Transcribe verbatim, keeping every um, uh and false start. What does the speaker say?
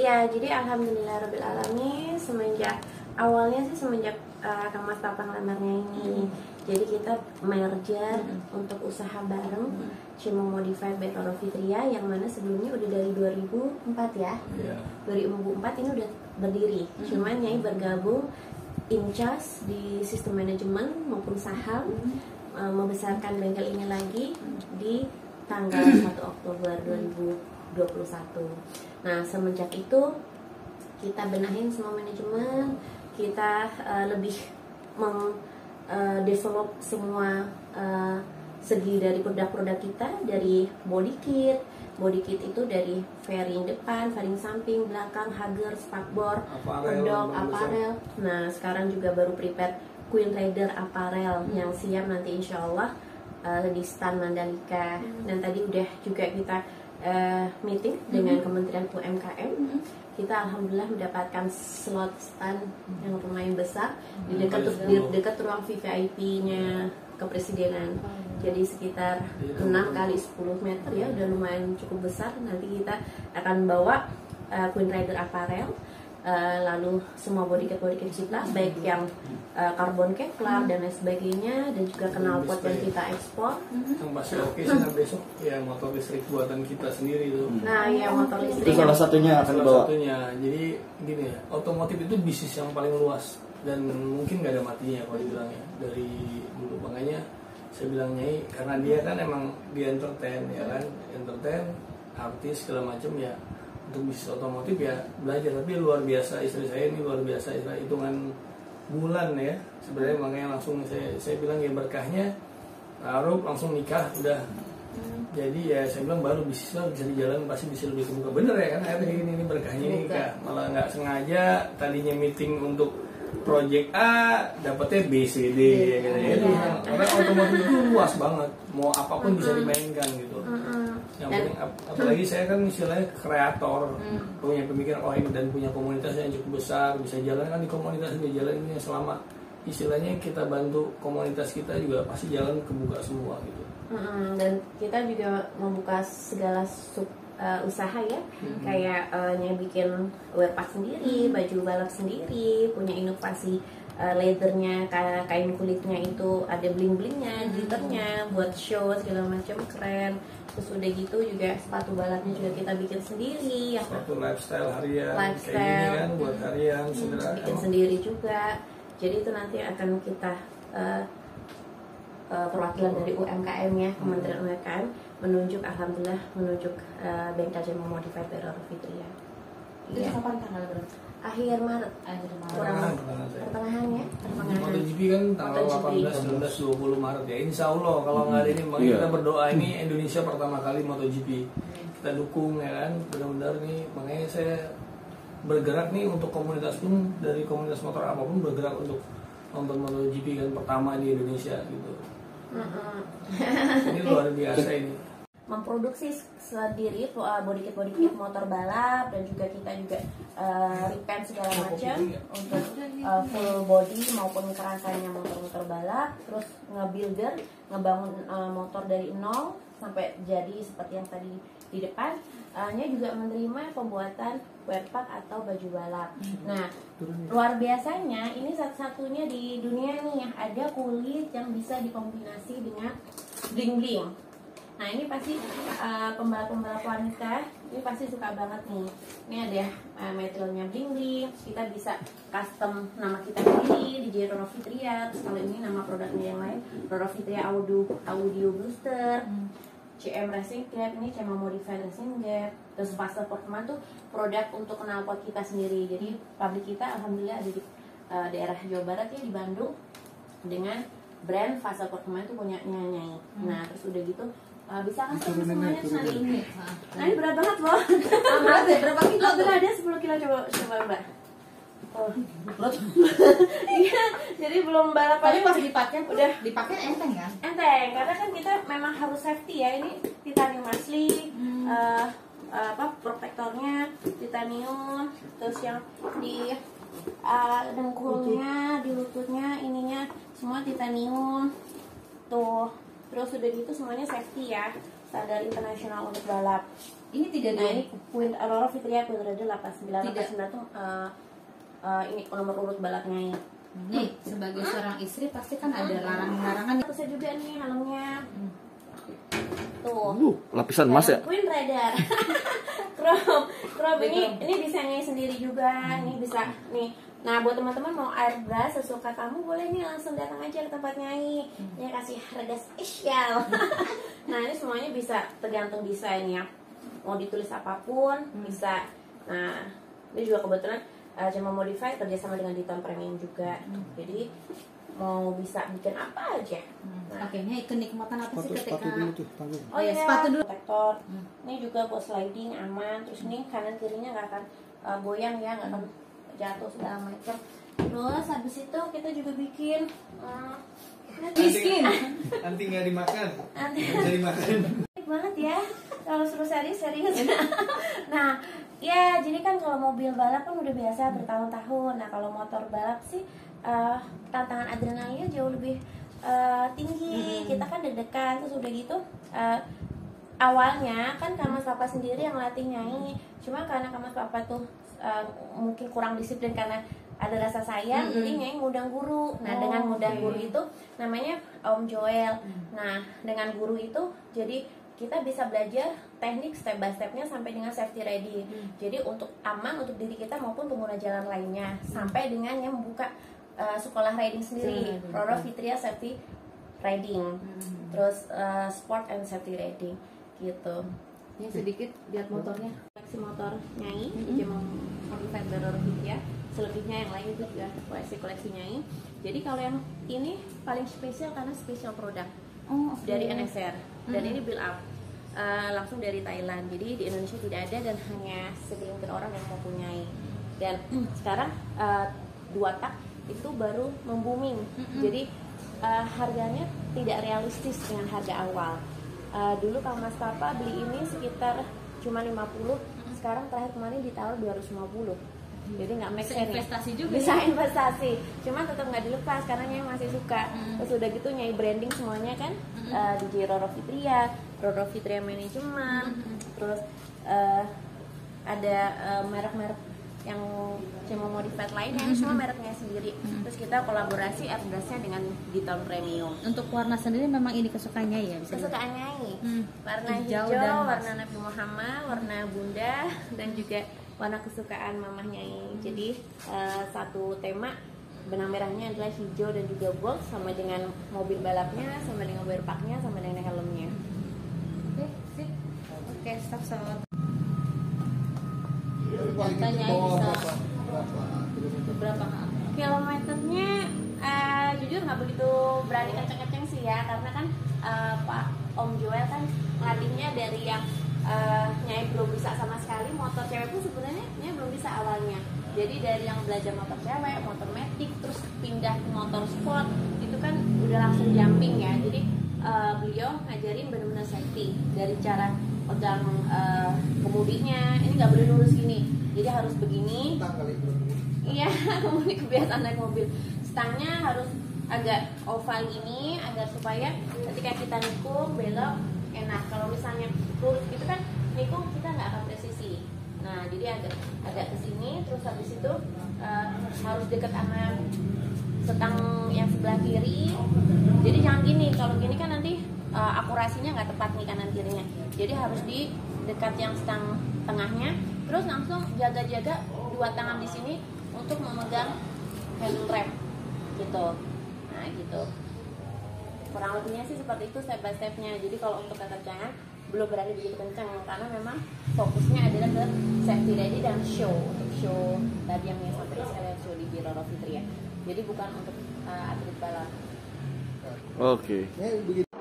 Iya, jadi alhamdulillahirobbilalamin semenjak awalnya sih semenjak uh, Kang Mas Tatang lamarnya ini. Jadi kita merger hmm. untuk usaha bareng hmm. Cemo Modified by Roro Fitria yang mana sebelumnya udah dari dua ribu empat ya. Yeah. dua ribu empat ini udah berdiri. Hmm. Cuman Nyai bergabung in charge di sistem manajemen maupun saham hmm. uh, membesarkan bengkel ini lagi hmm. di tanggal satu Oktober dua ribu dua puluh satu. Nah, semenjak itu kita benahin semua manajemen, kita uh, lebih mem uh, develop semua uh, segi dari produk-produk kita, dari body kit. Body kit itu dari fairing depan, fairing samping, belakang, hager, spakbor, pedok, aparel. Nah, sekarang juga baru prepare Queen Raider aparel hmm. yang siap nanti insya Allah uh, di stand Mandalika. Hmm. Dan tadi udah juga kita Uh, meeting mm-hmm. dengan Kementerian U M K M. Mm-hmm. Kita alhamdulillah mendapatkan slot stand yang lumayan besar mm-hmm. di dekat di dekat ruang V V I P-nya Kepresidenan. Mm-hmm. Jadi sekitar enam kali sepuluh meter ya, udah lumayan cukup besar. Nanti kita akan bawa uh, Queen Raider apparel, uh, lalu semua body kit body kit kita, mm-hmm. baik yang uh, carbon Kevlar mm-hmm. dan lain sebagainya, dan juga knalpot yang kita ekspor. Mm-hmm. Yang pasti oke sih nah besok ya motor listrik buatan kita sendiri tuh. Nah, ya motor listrik itu salah satunya akan salah dibawa. satunya. Jadi gini ya, otomotif itu bisnis yang paling luas dan mungkin nggak ada matinya kalau dibilang ya dari dulu. Makanya saya bilang Nyai, karena dia kan emang dia entertain ya kan, entertain artis segala macam ya. Untuk bisnis otomotif ya belajar, tapi luar biasa istri saya ini luar biasa, hitungan bulan ya sebenarnya. Makanya langsung saya saya bilang ya berkahnya taruh langsung nikah udah. Hmm. Jadi ya saya bilang baru bisnis lah bisa dijalan pasti bisa lebih kebuka, bener ya kan akhirnya gini ini berkahnya nikah. Malah nggak sengaja tadinya meeting untuk project A dapetnya B C D ya gitu ya. Karena otomotif itu luas banget, mau apapun bisa dimainkan gitu. Yang penting ap apalagi saya kan istilahnya kreator, hmm. punya pemikiran oh ini dan punya komunitas yang cukup besar, bisa jalan kan di komunitas bisa jalan ini selama istilahnya kita bantu komunitas kita juga pasti jalan kebuka semua gitu. Hmm, dan kita juga membuka segala sub uh, usaha ya, hmm. kayak uh, yang bikin wearpack sendiri, hmm. baju balap sendiri, punya inovasi. Uh, leathernya, kain kulitnya itu ada bling-blingnya, glitternya, buat show segala macam keren. Terus udah gitu juga sepatu balapnya juga kita bikin sendiri. Sepatu lifestyle harian, lifestyle, kayak ini kan buat harian, hmm, segera bikin sendiri juga. Jadi itu nanti akan kita uh, uh, perwakilan dari U M K M ya, Kementerian U M K M menunjuk, alhamdulillah menunjuk uh, bengkel Cemo Modified by Roro Fitria. Itu ya. Kapan tanggal berapa? Akhir Maret, akhir Maret. Kurang pertengahan ya, pertengahan. MotoGP kan tanggal delapan belas, sembilan belas, dua puluh Maret ya. Insya Allah kalau nggak ada ini, makanya yeah. kita berdoa ini Indonesia pertama kali MotoGP. Kita dukung ya kan, benar-benar nih. Makanya saya bergerak nih untuk komunitas pun, dari komunitas motor apapun bergerak untuk nonton MotoGP kan pertama di Indonesia gitu. Ini luar biasa ini. Memproduksi sendiri body kit body kit motor balap, dan juga kita juga uh, repaint segala macam untuk uh, full body maupun kerasannya motor-motor balap. Terus nge-builder, ngebangun uh, motor dari nol sampai jadi seperti yang tadi di depan. Uh, nya juga menerima pembuatan wearpack atau baju balap. Nah, luar biasanya ini satu-satunya di dunia nih yang ada kulit yang bisa dikombinasi dengan bling-bling. Nah, ini pasti uh, pembalap-pembalap wanita ini pasti suka banget nih. Ini ada uh, materialnya bling-bling. Kita bisa custom nama kita sendiri di Roro Fitria. Terus kalau ini nama produknya yang lain, Roro Fitria Audio Audio Booster, hmm. C M Racing Gap, ini Cemo Modified Racing Gap. Terus Faster Portman tuh produk untuk knalpot kita sendiri. Jadi pabrik kita alhamdulillah ada di uh, daerah Jawa Barat ya, di Bandung, dengan brand Faster Portman itu punya Nyai. Hmm. Nah, terus udah gitu Uh, bisa kan semuanya hari ini. Nah, ini berat banget loh. Berat ya, berapa kilo? Oh, berat ada sepuluh kilo, coba coba Mbak. Oh, iya, jadi belum balap. Tapi pas dipakai udah dipakai enteng kan? Enteng, karena kan kita memang harus safety ya. Ini titanium asli, hmm. uh, uh, apa protektornya titanium, terus yang di uh, dengkulnya, di lututnya, ininya semua titanium. Tuh. Terus sudah gitu semuanya safety ya, standar internasional untuk balap. Ini tidak Nah ada. ini Queen Aurora Fitria Queen Rider delapan puluh sembilan. Tidak. delapan puluh sembilan tuh uh, uh, ini nomor urut balapnya ini. Nih, sebagai seorang istri pasti kan ada larangan-larangan. Terusnya juga nih helmnya. Tuh. Uh, lapisan emas ya? Queen Rider. Chrome, Chrome ini ini desainnya sendiri juga. Nih bisa nih. Nah buat teman-teman mau airbrush sesuka kamu boleh nih langsung datang aja ke tempat Nyai. Dia kasih harga spesial. Nah ini semuanya bisa tergantung desainnya. Mau ditulis apapun bisa. Nah ini juga kebetulan uh, cuma modify kerjasama dengan Diton Premium juga. Jadi mau bisa bikin apa aja. Nah, Oke, ini kenikmatan apa sih ketika Oh ya, iya, sepatu dulu. protektor. Ini juga buat sliding aman. Terus ini kanan kirinya nggak akan uh, goyang ya, nggak akan jatuh segala macam. Terus habis itu kita juga bikin uh, Miskin. Nanti nggak dimakan. Nanti. Nggak bisa dimakan. Baik banget ya kalau suruh serius serius. Nah ya jadi kan kalau mobil balap kan udah biasa bertahun-tahun. Nah kalau motor balap sih uh, tantangan adrenalinnya jauh lebih uh, tinggi. Kita kan deg-degan terus udah gitu uh, awalnya kan Kak Mas Papa sendiri yang latih Nyai. Cuma karena Kak Mas Papa tuh uh, mungkin kurang disiplin karena ada rasa sayang, Mm-hmm. jadi Nyai ngundang guru. Nah, Oh, dengan ngundang oke. guru itu namanya Om Joel. Nah, dengan guru itu jadi kita bisa belajar teknik step by stepnya sampai dengan safety ready. Jadi untuk aman untuk diri kita maupun pengguna jalan lainnya, sampai dengan yang membuka uh, sekolah riding sendiri, Sendiri. Aurora Fitria Safety Riding, terus uh, Sport and Safety Riding gitu. Ini sedikit lihat motornya. Koleksi motor Nyai, cuma modified by Aurora Fitria. Selebihnya yang lain itu juga koleksi-koleksi Nyai. Jadi kalau yang ini paling spesial karena special product Oh, oke. dari N X R dan Mm-hmm. ini build up uh, langsung dari Thailand. Jadi di Indonesia tidak ada dan hanya segelintir orang yang mempunyai. Dan sekarang uh, dua tak itu baru membooming. Jadi uh, harganya tidak realistis dengan harga awal. Uh, dulu kalau Mas Papa beli ini sekitar cuma lima puluh, sekarang terakhir kemarin ditawar dua ratus lima puluh. Jadi nggak make Bisa sense ya. investasi juga Bisa ya? investasi, cuma tetap nggak dilepas karena Nyai masih suka. Terus udah gitu Nyai branding semuanya kan uh, di Aurora Fitria, Aurora Fitria Management, terus uh, ada uh, merek-merek yang cuma modified lainnya, ini semua mereknya sendiri. Terus kita kolaborasi airbrushnya dengan Diton Premium. Untuk warna sendiri memang ini kesukaannya ya, bisa dibilang. Kesukaan Nyai, Hmm. warna Hijau hijau, dan emas. warna Nabi Muhammad, warna Bunda, dan juga warna kesukaan Mamah Nyai. Jadi uh, satu tema benang merahnya adalah hijau dan juga gold, sama dengan mobil balapnya, sama dengan wear packnya, sama dengan helmnya. Oke, sip. Oke, stop stop. Tanya bisa berapa? Kilometernya uh, jujur nggak begitu berani kenceng-kenceng sih ya, karena kan uh, Pak Om Joel kan ngelatihnya dari yang uh, Nyai belum bisa sama sekali. Motor cewek pun sebenarnya Nyai belum bisa awalnya. Jadi dari yang belajar motor cewek, motor matic, terus pindah ke motor sport, itu kan udah langsung jumping ya. Jadi uh, beliau ngajarin benar-benar safety dari cara pegang uh, kemudinya. Ini nggak boleh lurus gini, jadi harus begini. Iya, ini kebiasaan naik mobil. Stangnya harus agak oval gini agar supaya ketika kita nikung belok enak. Kalau misalnya lurus gitu kan nikung kita nggak akan presisi. Nah jadi agak agak ke sini, terus habis itu uh, harus deket sama setang yang sebelah kiri. Jadi jangan gini. Kalau gini kan nanti uh, akurasinya nggak tepat nih kanan kirinya. Jadi harus di dekat yang setang tengahnya. Terus langsung jaga-jaga dua tangan di sini untuk memegang handle rem gitu. Nah gitu. Kurang lebihnya sih seperti itu step by stepnya. Jadi kalau untuk kekencangan belum berani begitu kencang karena memang fokusnya adalah ke safety ready dan show. Untuk show tadi yang sampai saya lihat show di Aurora Fitria. Jadi bukan untuk uh, atlet balap. Oke. Ya, begitu.